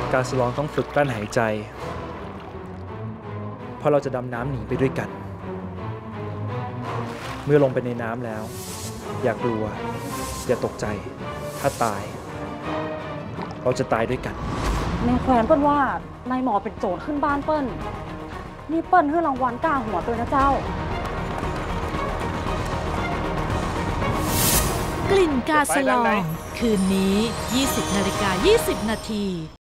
กาสลองต้องฝึกกลั้นหายใจเพราะเราจะดำน้ำหนีไปด้วยกันเมื่อลงไปในน้ำแล้วอย่ากลัวอย่าตกใจถ้าตายเราจะตายด้วยกันแม่แควนเปิ้ลว่านายหมอเป็นโจรขึ้นบ้านเปิ้ลนี่เปิ้ลให้รางวัลก้าหัวตัวนะเจ้ากลิ่นกาสลองคืนนี้ 20:20 น.